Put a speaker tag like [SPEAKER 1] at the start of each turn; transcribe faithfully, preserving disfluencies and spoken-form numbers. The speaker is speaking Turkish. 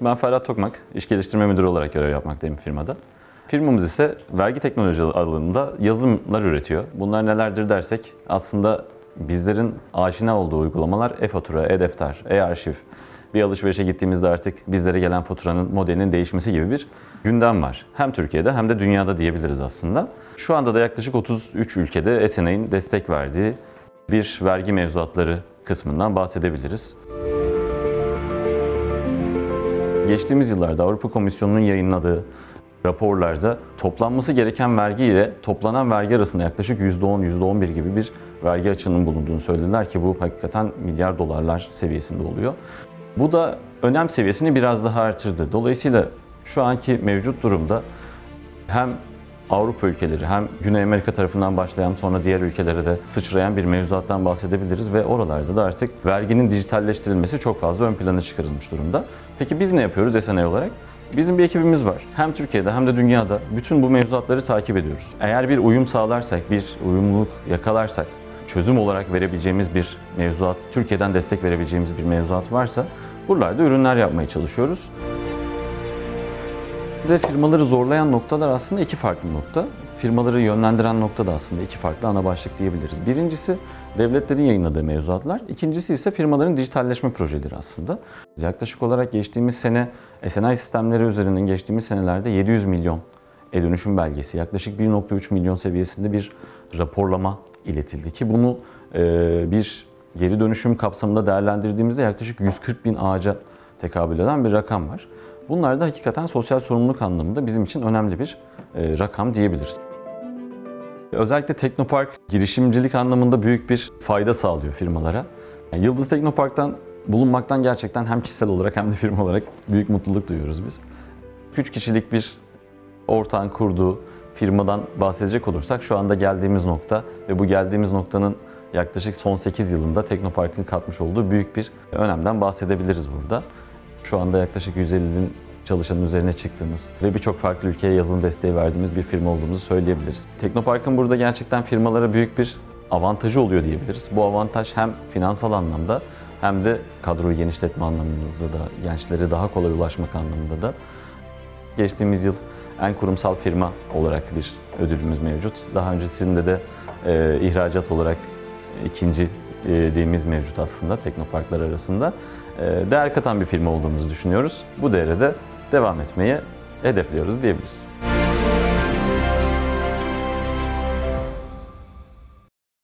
[SPEAKER 1] Ben Ferhat Tokmak, İş Geliştirme Müdürü olarak görev yapmaktayım firmada. Firmamız ise vergi teknoloji alanında yazılımlar üretiyor. Bunlar nelerdir dersek aslında bizlerin aşina olduğu uygulamalar e-fatura, e-defter, e-arşiv. Bir alışverişe gittiğimizde artık bizlere gelen faturanın modelinin değişmesi gibi bir gündem var. Hem Türkiye'de hem de dünyada diyebiliriz aslında. Şu anda da yaklaşık otuz üç ülkede S N I'nin destek verdiği bir vergi mevzuatları kısmından bahsedebiliriz. Geçtiğimiz yıllarda Avrupa Komisyonu'nun yayınladığı raporlarda toplanması gereken vergi ile toplanan vergi arasında yaklaşık yüzde on yüzde on bir gibi bir vergi açığının bulunduğunu söylediler ki bu hakikaten milyar dolarlar seviyesinde oluyor. Bu da önem seviyesini biraz daha artırdı. Dolayısıyla şu anki mevcut durumda hem Avrupa ülkeleri hem Güney Amerika tarafından başlayan sonra diğer ülkelere de sıçrayan bir mevzuattan bahsedebiliriz ve oralarda da artık verginin dijitalleştirilmesi çok fazla ön plana çıkarılmış durumda. Peki biz ne yapıyoruz S N I olarak? Bizim bir ekibimiz var. Hem Türkiye'de hem de dünyada bütün bu mevzuatları takip ediyoruz. Eğer bir uyum sağlarsak, bir uyumluluk yakalarsak, çözüm olarak verebileceğimiz bir mevzuat, Türkiye'den destek verebileceğimiz bir mevzuat varsa buralarda ürünler yapmaya çalışıyoruz. Ve firmaları zorlayan noktalar aslında iki farklı nokta. Firmaları yönlendiren nokta da aslında iki farklı ana başlık diyebiliriz. Birincisi devletlerin yayınladığı mevzuatlar. İkincisi ise firmaların dijitalleşme projeleri aslında. Yaklaşık olarak geçtiğimiz sene S N I sistemleri üzerinden geçtiğimiz senelerde yedi yüz milyon e-dönüşüm belgesi, yaklaşık bir nokta üç milyon seviyesinde bir raporlama iletildi ki bunu e, bir geri dönüşüm kapsamında değerlendirdiğimizde yaklaşık yüz kırk bin ağaca tekabül eden bir rakam var. Bunlar da hakikaten sosyal sorumluluk anlamında bizim için önemli bir e, rakam diyebiliriz. Özellikle Teknopark girişimcilik anlamında büyük bir fayda sağlıyor firmalara. Yani Yıldız Teknopark'tan bulunmaktan gerçekten hem kişisel olarak hem de firma olarak büyük mutluluk duyuyoruz biz. Üç kişilik bir ortağın kurduğu firmadan bahsedecek olursak şu anda geldiğimiz nokta ve bu geldiğimiz noktanın yaklaşık son sekiz yılında Teknopark'ın katmış olduğu büyük bir önemden bahsedebiliriz burada. Şu anda yaklaşık yüz ellinin çalışanın üzerine çıktığımız ve birçok farklı ülkeye yazılım desteği verdiğimiz bir firma olduğumuzu söyleyebiliriz. Teknopark'ın burada gerçekten firmalara büyük bir avantajı oluyor diyebiliriz. Bu avantaj hem finansal anlamda hem de kadroyu genişletme anlamında da, gençlere daha kolay ulaşmak anlamında da. Geçtiğimiz yıl en kurumsal firma olarak bir ödülümüz mevcut. Daha öncesinde de e, ihracat olarak ikinci e, değerimiz mevcut aslında Teknoparklar arasında. E, değer katan bir firma olduğumuzu düşünüyoruz. Bu değere de devam etmeyi hedefliyoruz diyebiliriz.